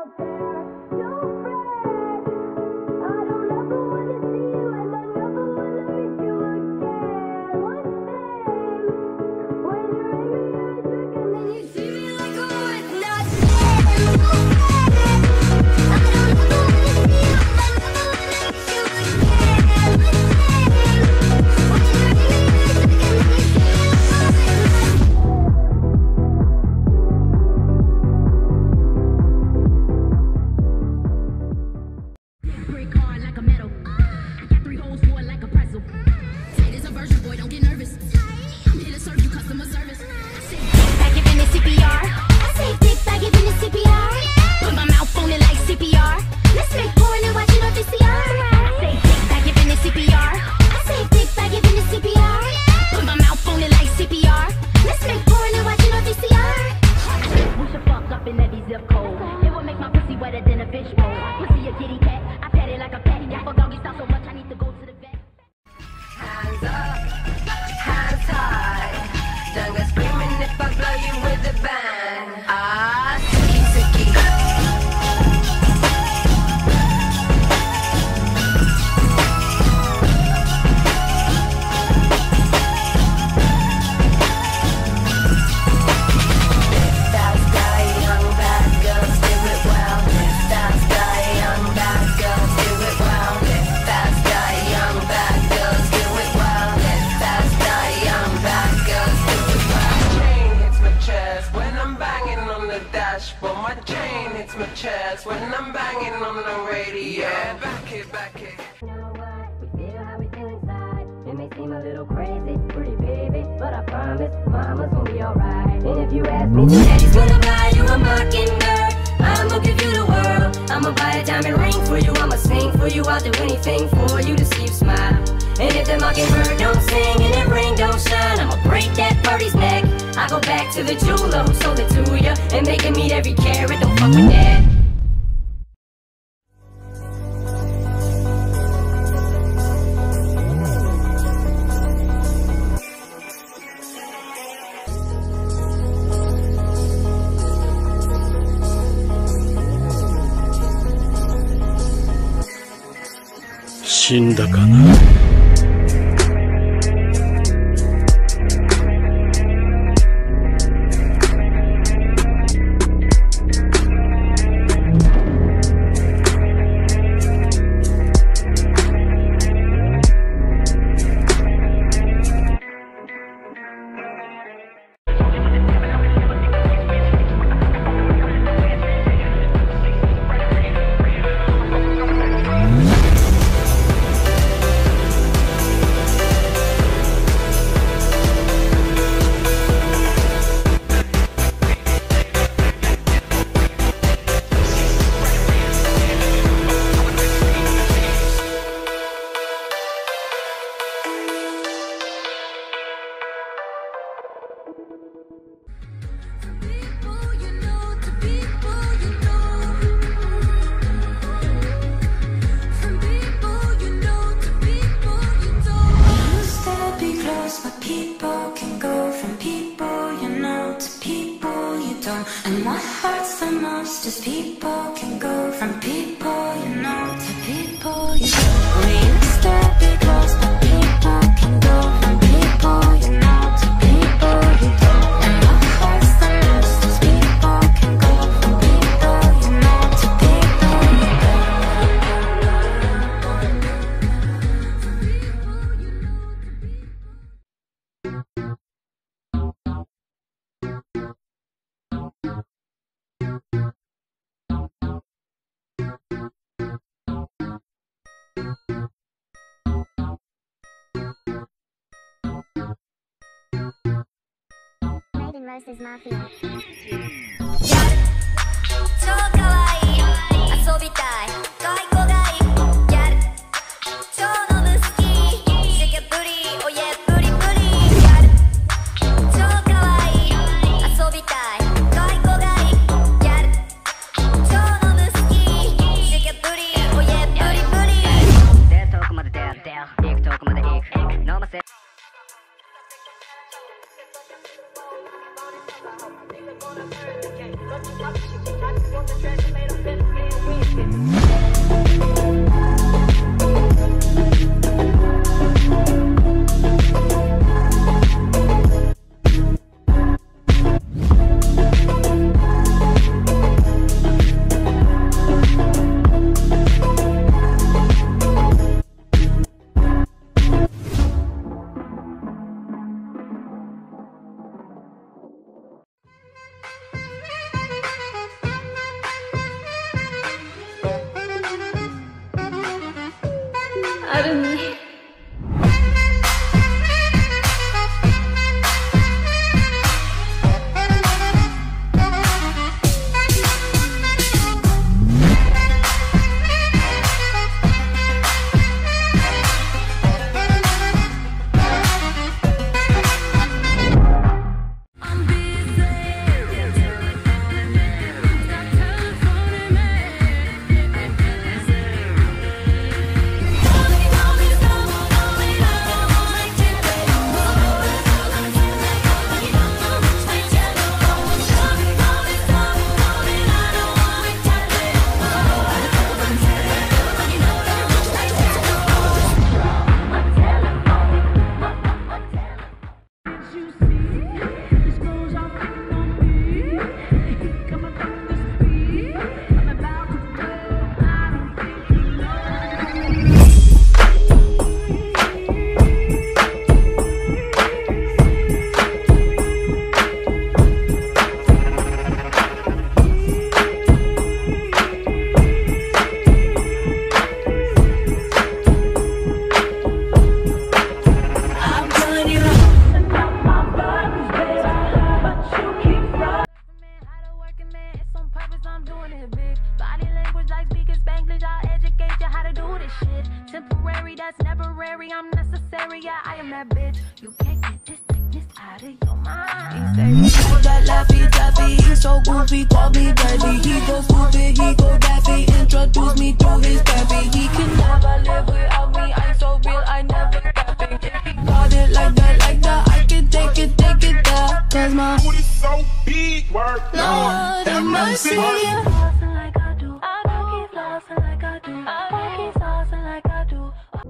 When I'm banging on the radio, yeah, back it. You know what? We feel how we feel inside. It may seem a little crazy, pretty baby, but I promise mama's gonna be alright. And if you ask me, daddy's gonna buy you a mockingbird. I'ma give you the world. I'ma buy a diamond ring for you. I'ma sing for you. I'll do anything for you to see you smile. And if the mockingbird don't sing and that ring don't shine, I'ma break that birdie's neck. I go back to the jeweler who sold it to you and make him meet every carat. Don't fuck with that. 死んだかな。 And what hurts the most is people can go from people you know to people you don't. We used to be close, but people can go from people you know to people you don't. And what hurts the most is people can go from people you know to people you Most is mafia. 超かわいい遊びたい可愛い子がいいやる超飲む好きシケプリおやプリプリやる超かわいい遊びたい可愛い子がいいやる超飲む好きシケプリおやプリプリ出る遠くまで出る行く遠くまで行く飲ませ Wanna 아름이. That's temporary, I'm necessary, yeah, I am that bitch. You can't get this thickness out of your mind. He say, that Laffy Taffy, he's so goofy, call me daddy. He go stupid, he go daffy, introduce me to his pappy. He can never live without me, I'm so real, I never rapping. If he got it like that, I can take it there. Cause my booty so big, work, Lord have mercy. Flossing like I do, I don't keep flossing like I do, I don't keep flossing like I do.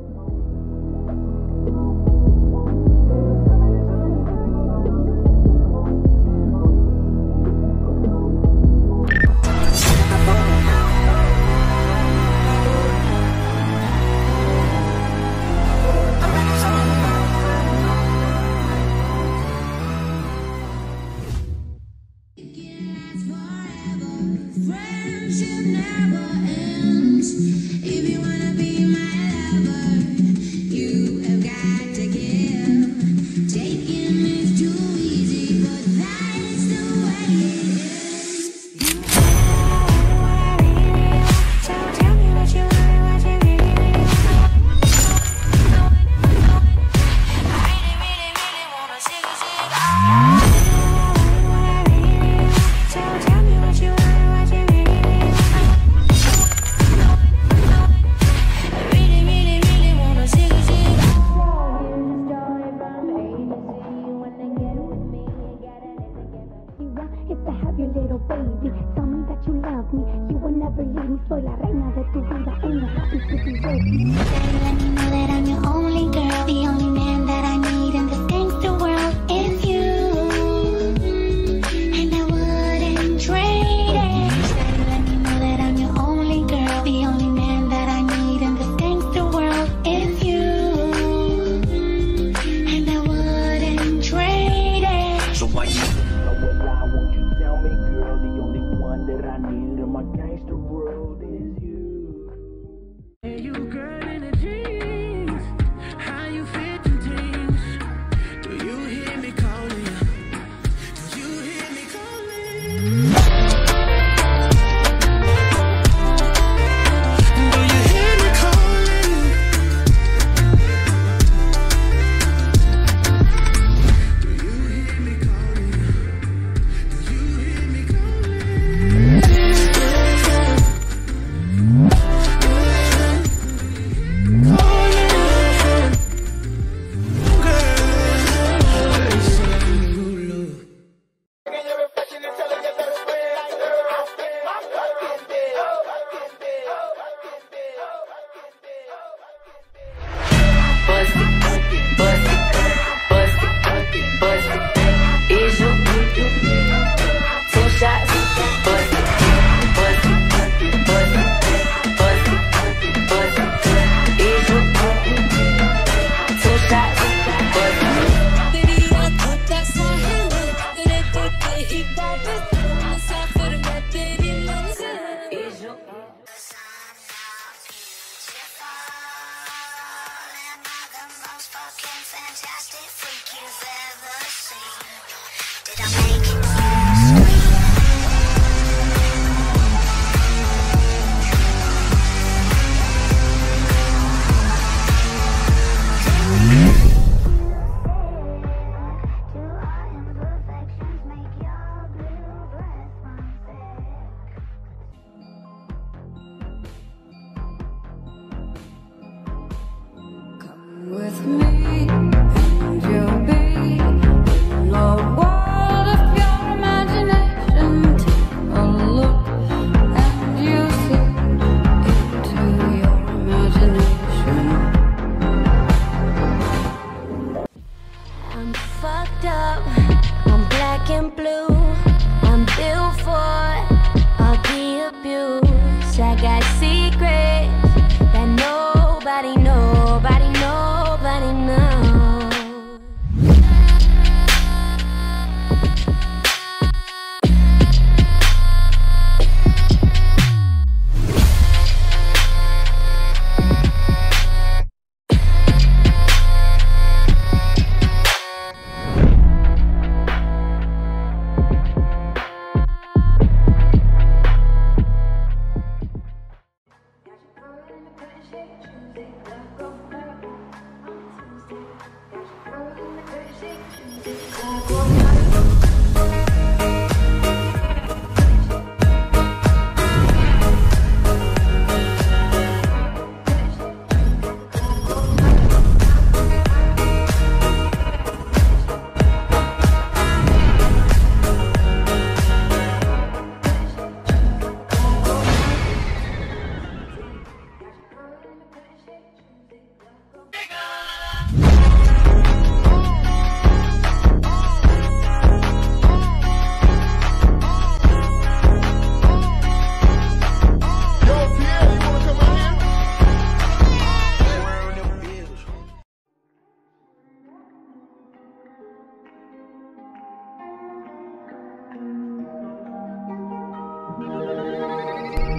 Soy la reina de tu vida, only happy to be with you. Let me know that I'm your only girl, the only man that I need in this gangster world is you, and I wouldn't trade it. Let me know that I'm your only girl, the only man that I need in this gangster world is you, and I wouldn't trade it. So why you lie? Won't you tell me, girl, the only one that I need in my gangster world is you. Hey, you girl in the jeans, how you fit in things? Do you hear me calling? Do you hear me calling? Do you hear me calling? Do you hear me calling? Do you hear me calling?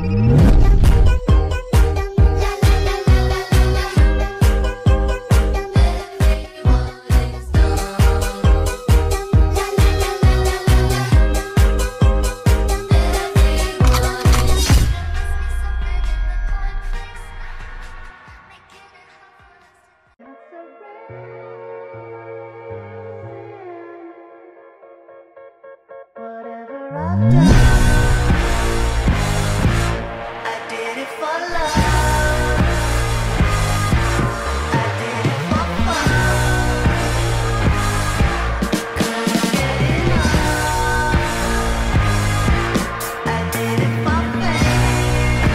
Whatever I've done, I did it for love. I did it for fun. Couldn't get enough. I did it for fame,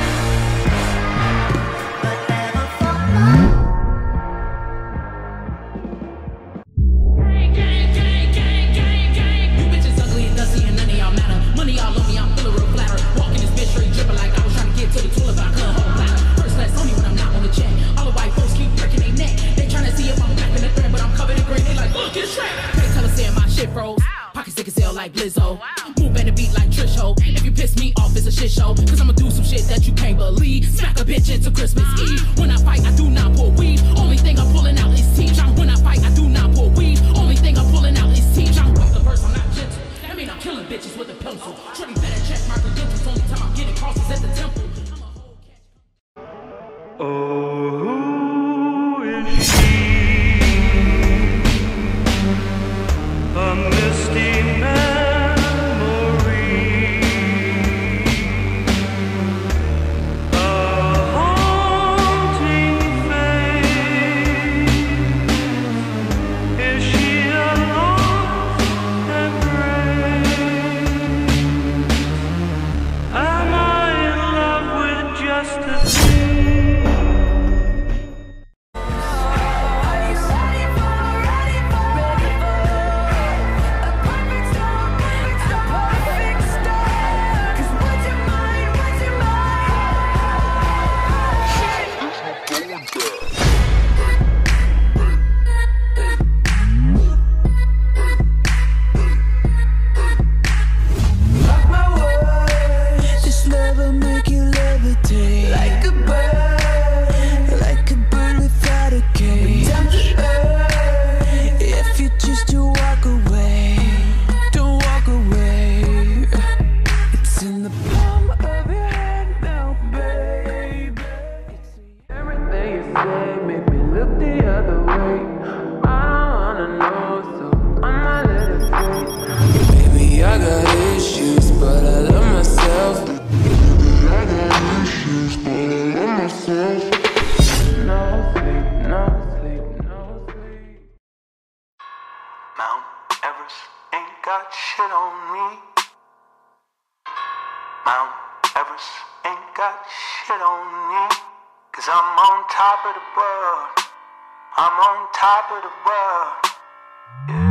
but never for fun. Gang, gang, gang, gang, gang, gang. You bitches ugly and dusty and none of y'all matter. Money all on me, I'm feeling real flatter. Walking this bitch straight dripping like I was trying to get to the toilet, but I couldn't hold a bladder. First class only when I'm not on the check. All the white folks keep breaking their neck. They trying to see if I'm back in the thread, but I'm covered in gray. They like, look, get straight. Can't tell us saying my shit froze. Pockets thick as hell like Lizzo. Move at the beat like Trish Ho. If you piss me off, it's a shit show. Cause I'ma do some shit that you can't believe. Smack a bitch into Christmas Eve. When I fight, I do not pull weed. Only thing I'm pulling out is teeth. When I fight, I do not pull weed. Only thing I'm pulling out is teeth. I'm with the verse, I'm not gentle. That mean I'm killing bitches with a pencil. Shorty better check my credentials. Only time I'm getting crosses at the temple. Oh, who is she? A misty memory, a haunting face. Is she a lost embrace? Am I in love with just a dream? This love will make you levitate like a bird without a cage. If you choose to walk away, don't walk away. It's in the palm of your hand now, baby. Everything you say make me look the other way. I don't wanna know, so I'ma let it fade. Baby, I got issues, but I love myself. No sleep, no sleep, no sleep. Mount Everest ain't got shit on me. Mount Everest ain't got shit on me. Cause I'm on top of the world. I'm on top of the world. Yeah.